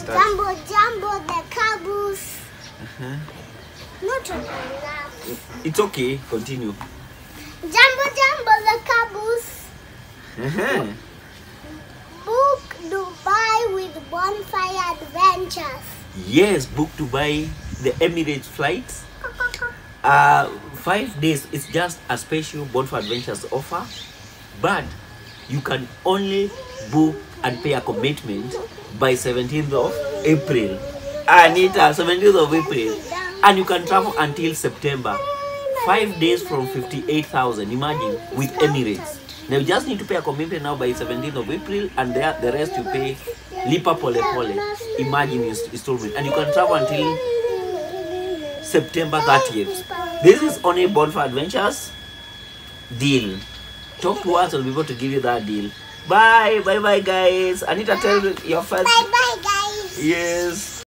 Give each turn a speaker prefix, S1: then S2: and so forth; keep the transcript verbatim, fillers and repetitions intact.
S1: Start.
S2: Jumbo, jumbo, the caboose.
S1: Uh-huh.
S2: Not enough.
S1: It's okay. Continue.
S2: Jumbo, jumbo, the caboose.
S1: Uh-huh.
S2: Book Dubai with Bonfire Adventures.
S1: Yes, book to buy the Emirates flights. Uh, five days. It's just a special Bonfire Adventures offer, but you can only book and pay a commitment by seventeenth of April. Anita, seventeenth of April, and you can travel until September. Five days from fifty-eight thousand. Imagine, with Emirates. Now you just need to pay a commitment now by seventeenth of April, and the, the rest you pay Lipa Pole Pole. Imagine installment, and you can travel until September thirtieth. This is only Bonfire Adventures deal. Talk to us, and we'll be able to give you that deal. Bye, bye, bye, guys. Anita, tell your friends.
S2: Bye, bye, guys.
S1: Yes.